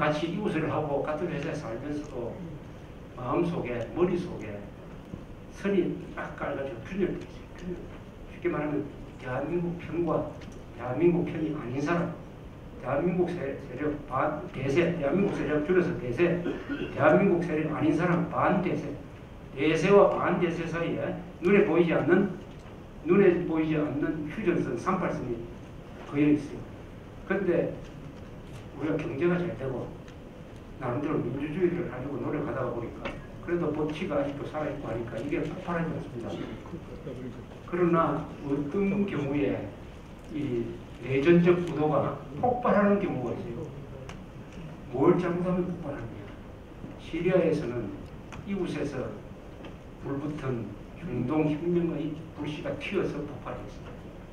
같이 이웃을 하고 같은 회사에 살면서도 마음속에 머릿속에 선이 딱 깔아가지고 균열이 있어요. 쉽게 말하면 대한민국 편과 대한민국 편이 아닌 사람, 대한민국 세력 대세, 대한민국 세력 줄여서 대세, 대한민국 세력 아닌 사람 반대세, 대세와 반대세 사이에 눈에 보이지 않는 휴전선 38선이 그여 있어요. 그런데 우리가 경제가 잘 되고 나름대로 민주주의를 하려고 노력하다 보니까 그래도 법치가 아직도 살아있고 하니까 이게 폭발하지 않습니다. 그러나 어떤 경우에 이 내전적 구도가 폭발하는 경우가 있어요. 뭘 잘못하면 폭발하느냐. 시리아에서는 이웃에서 불붙은 중동 혁명의 불씨가 튀어서 폭발했습니다.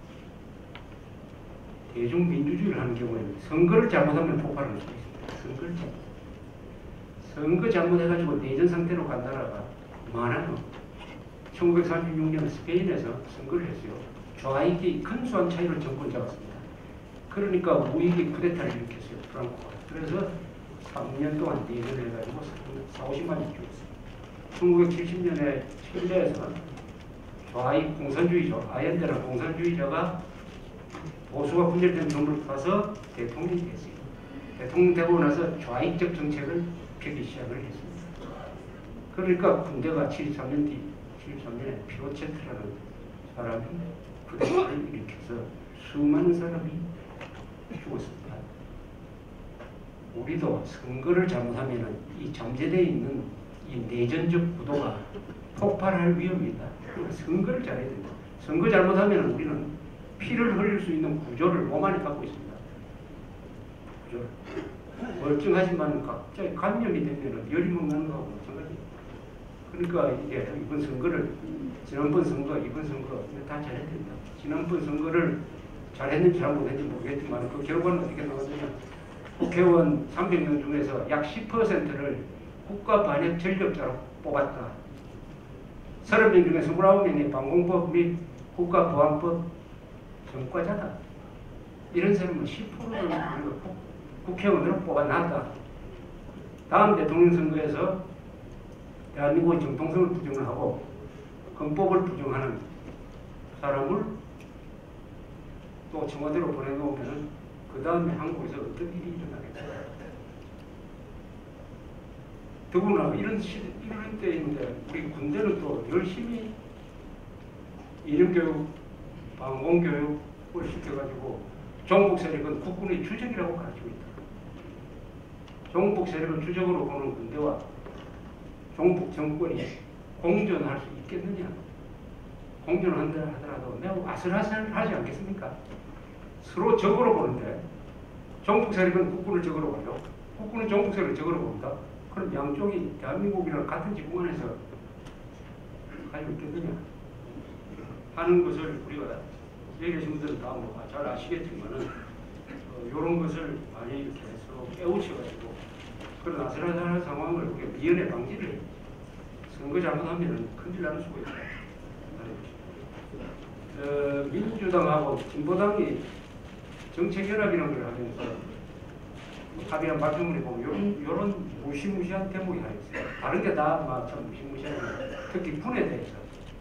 대중민주주의를 하는 경우에는 선거를 잘못하면 폭발할 수 있습니다. 선거 잘못해가지고 내전 상태로 간 나라가 많아요. 1936년 스페인에서 선거를 했어요. 좌익이 근소한 차이로 정권 잡았습니다. 그러니까 우익이 쿠데타를 일으켰어요. 프랑코가. 그래서 3년 동안 내전을 해가지고 40~50만이 죽었어요. 1970년에 칠레에서 좌익 공산주의자, 아옌데라는 공산주의자가 보수가 분열된 정부를 타서 대통령이 됐어요. 대통령 되고 나서 좌익적 정책을 펴기 시작을 했습니다. 그러니까 군대가 73년에 피노체트라는 사람이 쿠데타를 일으켜서 수많은 사람이 죽었습니다. 우리도 선거를 잘못하면 이 잠재되어 있는 이 내전적 구도가 폭발할 위험이 있다. 선거를 잘해야 된다. 선거 잘못하면 우리는 피를 흘릴 수 있는 구조를 몸 안에 갖고 있습니다. 구조를. 멀쩡하지만 갑자기 감염이 되면 열이 먹는 거하고 마찬가지예요. 그러니까 이게 이번 선거를 지난번 선거, 이번 선거 다 잘해야 된다. 지난번 선거를 잘했는지 잘못했는지 모르겠지만 그 결과는 어떻게 나왔느냐. 국회의원 300명 중에서 약 10%를 국가 반역 전력자로 뽑았다. 30명 중에 29명이 방공법 및 국가보안법 전과자다. 이런 사람은 10%를 국회의원으로 뽑아놨다. 다음 대통령 선거에서 대한민국의 정통성을 부정을 하고 헌법을 부정하는 사람을 또 청와대로 보내놓으면 그 다음에 한국에서 어떤 일이 일어나겠다. 더구나 이런 때인데 우리 군대는 또 열심히 이념교육, 방공교육을 시켜가지고 종북 세력은 국군의 주적이라고 가르치고 있다. 종북 세력을 주적으로 보는 군대와 종북 정권이 공존할 수 있겠느냐. 공존한다 하더라도 매우 아슬아슬하지 않겠습니까? 서로 적으로 보는데 종북 세력은 국군을 적으로 보죠. 국군은 종북 세력을 적으로 봅니다. 그럼 양쪽이 대한민국이랑 같은 지붕 안에서 가지고 있겠느냐 하는 것을 우리가 여기 계신 분들은 다 잘 아시겠지만은 이런 것을 많이 이렇게 서로 깨우쳐가지고 그런 아슬아슬한 상황을 우리가 미연에 방지를 해요. 선거 잘못하면 큰일 나는 수가 있다. 민주당하고 진보당이 정책연합이라는 걸 하면서 합의한 발표문에 보면 이런 무시무시한 대목이 하나 있어요. 다른 게 다 참 무시무시한데 특히 군에 대해서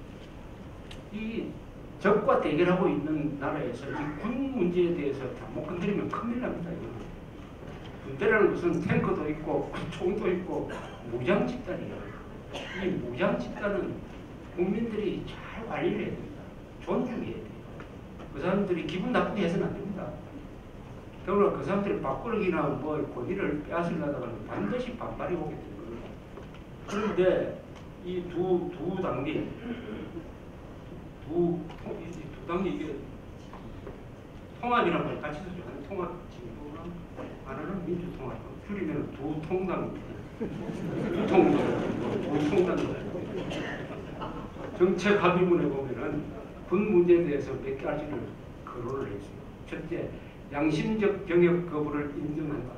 이 적과 대결하고 있는 나라에서 이 군 문제에 대해서 잘못 건드리면 큰일 납니다. 이거는. 군대라는 것은 탱크도 있고 총도 있고 무장 집단이에요. 이 무장 집단은 국민들이 잘 관리를 해야 됩니다. 존중해야 돼요. 그 사람들이 기분 나쁘게 해서는 안 됩니다. 더구나 그 사람들이 밥그릇이나 뭐 권위를 빼앗으려다가는 반드시 반발이 오게 됩니다. 그런데 이 두 당이 두 당이 이게 통합이라는 걸 같이 쓰죠. 하나는 통합 진보당, 하나는 민주통합. 줄이면 두 통당입니다. 두 통당. 정책 합의문에 보면은 군 문제에 대해서 몇 가지를 거론을 했어요. 첫째, 양심적 병역 거부를 인정한다.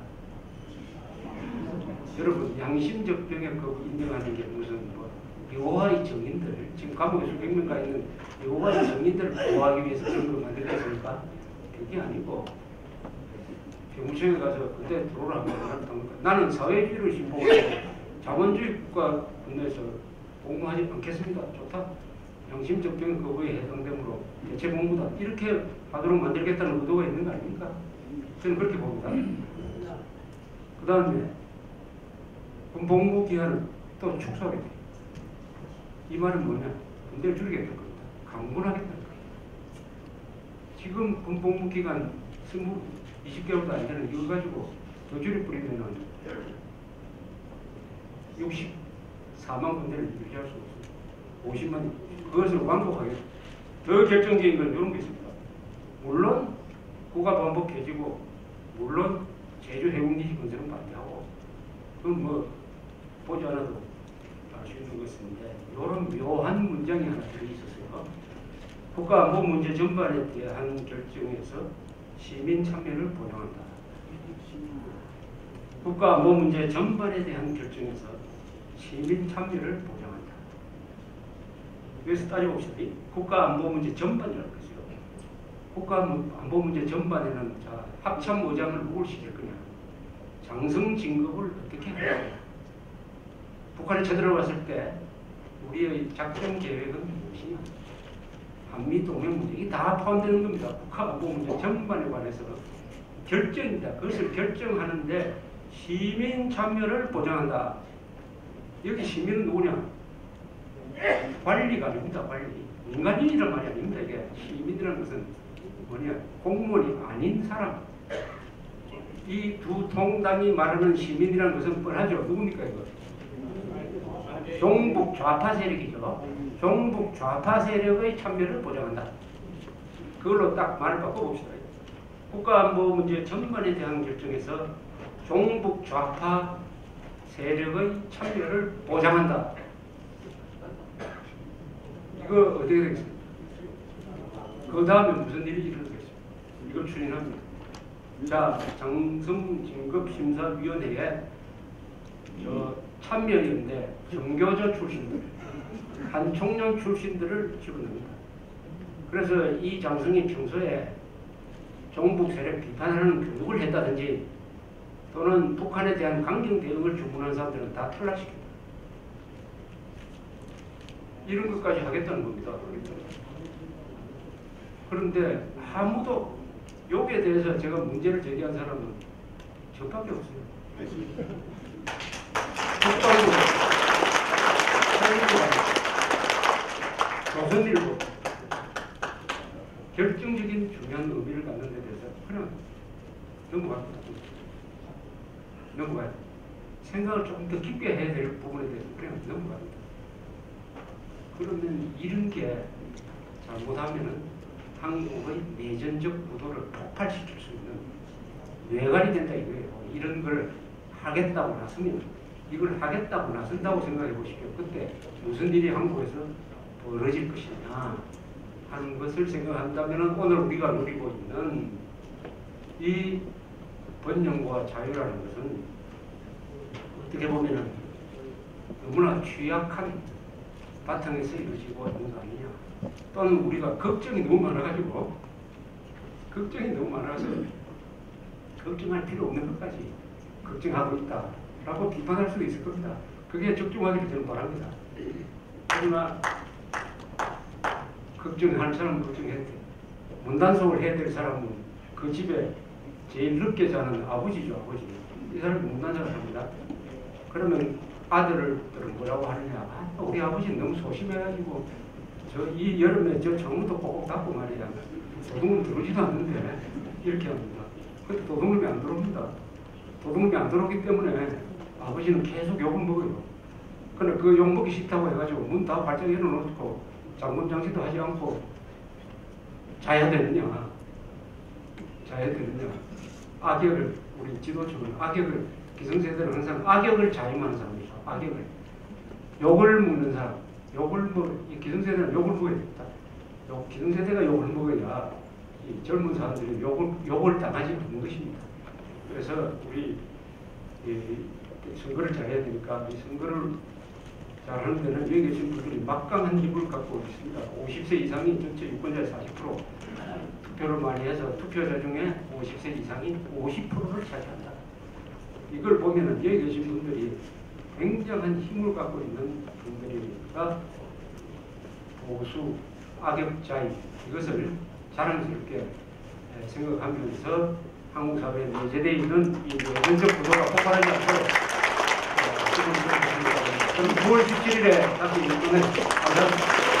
여러분, 양심적 병역 거부 인정하는 게 무슨 뭐 여호와의 정인들, 지금 감옥에 수백 명 가 있는 여호와의 정인들을 보호하기 위해서 그런 걸 만들겠습니까? 그게 아니고 병무청에 가서 그때 들어오라 하면 나는 사회주의를 신봉하고 자본주의 국가 분야에서 공부하지 않겠습니다. 좋다. 양심적 병 거부에 해당되므로 대체 공부다. 이렇게 하도록 만들겠다는 의도가 있는 거 아닙니까? 저는 그렇게 봅니다. 그 다음에 군복무 기간을 또 축소하겠다. 이 말은 뭐냐? 군대를 줄이겠다는 겁니다. 강군하겠다는 겁니다. 지금 군복무 기간 20개월도 안 되는 이거 가지고 더 줄여버리면은 64만 군대를 유지할 수 없어요. 50만. 그것을 완곡하게. 더 결정적인 건 이런 게 있습니다. 물론 국가 반복해지고 물론 제주 해군기지 건설은 반대하고 그건 뭐 보지 않아도 알 수 있는 것인데 이런 묘한 문장이 하나 들어있었어요. 국가안보 문제 전반에 대한 결정에서 시민 참여를 보장한다. 국가안보 문제 전반에 대한 결정에서 시민 참여를 보장한다. 여기서 따져봅시다. 국가안보 문제 전반이라고 했어요. 국가안보 문제 전반에는 자, 합참의장을 누굴 시킬 거냐. 장성 진급을 어떻게 할 거냐. 북한이 쳐들어왔을 때 우리의 작전 계획은 무엇이냐. 한미동맹 문제, 이게 다 포함되는 겁니다. 국가안보 문제 전반에 관해서 결정입니다. 그것을 결정하는데 시민 참여를 보장한다. 여기 시민은 누구냐? 관리가 아닙니다. 관리. 민간인이란 말이 아닙니다. 이게 시민이라는 것은 뭐냐? 공무원이 아닌 사람. 이 두 통당이 말하는 시민이라는 것은 뻔하죠. 누굽니까 이거? 종북 좌파 세력이죠. 종북 좌파 세력의 참여를 보장한다. 그걸로 딱 말을 바꿔봅시다. 국가안보 문제 전반에 대한 결정에서 종북 좌파 세력의 참여를 보장한다. 이거 어떻게 되겠습니까? 그 다음에 무슨 일이 일어나겠습니까? 이걸 추진합니다. 자, 장성진급심사위원회에 참여연대 정교조 출신들, 한총련 출신들을 집어넣습니다. 그래서 이 장성이 평소에 종북 세력 비판하는 교육을 했다든지 또는 북한에 대한 강경 대응을 주문한 사람들은 다 탈락시킵니다. 이런 것까지 하겠다는 겁니다. 그런데 아무도 여기에 대해서 제가 문제를 제기한 사람은 저밖에 없어요. 국방부, 조선일보 결정적인 중요한 의미를 갖는 데 대해서 그냥 넘어갑니다. 넘어가요. 생각을 조금 더 깊게 해야 될 부분에 대해서 그냥 넘어갑니다. 그러면 이런 게 잘못하면은 한국의 내전적 구도를 폭발시킬 수 있는 뇌관이 된다 이거예요. 이런 걸 하겠다고 나서면 이걸 하겠다고 나선다고 생각해 보십시오. 그때 무슨 일이 한국에서 벌어질 것이냐 하는 것을 생각한다면 오늘 우리가 누리고 있는 이 번영과 자유라는 것은 어떻게 보면 너무나 취약한 바탕에서 이루어지고 있는 거 아니냐. 또는 우리가 걱정이 너무 많아가지고 걱정할 필요 없는 것까지 걱정하고 있다라고 비판할 수도 있을 겁니다. 그게 적중하기를 저는 바랍니다. 하지만 걱정하는 사람은 걱정해야 돼. 문단속을 해야 될 사람은 그 집에 제일 늦게 자는 아버지죠. 아버지. 이 사람이 문단속을 합니다. 그러면 아들들은 뭐라고 하느냐. 우리 아버지는 너무 소심해가지고 이 여름에 저 창문도 꼭꼭 닫고 말이야. 도둑은 들어오지도 않는데 이렇게 합니다. 그때 도둑놈이 안 들어옵니다. 도둑놈이 안 들어오기 때문에 아버지는 계속 욕을 먹어요. 근데 그 욕 먹기 싫다고 해가지고 문 다 발짝 열어놓고 장문 장치도 하지 않고 자야 되느냐. 악역을 우리 지도층은 악역을 기성세대는 항상 악역을 자임하는 사람이죠. 악역을 욕을 먹는 사람. 이 기성세대는 욕을 먹어야 됩니다. 기성세대가 욕을 먹어야 이 젊은 사람들이 욕을 당하지 않는 것입니다. 그래서 우리 선거를 잘해야 되니까 이 선거를 잘하는 데는 여기 계신 분들이 막강한 힘을 갖고 있습니다. 50세 이상이 전체 유권자의 40%, 투표를 많이 해서 투표자 중에 50세 이상이 50%를 차지한다. 이걸 보면은 여기 계신 분들이 굉장한 힘을 갖고 있는 분들이니까 보수, 악역자인 이것을 자랑스럽게 생각하면서 한국 사회에 내재되어 있는 이 내전적 구도가 폭발하지 않도록 지금 9월 17일에 다시 이번에 감사합니다.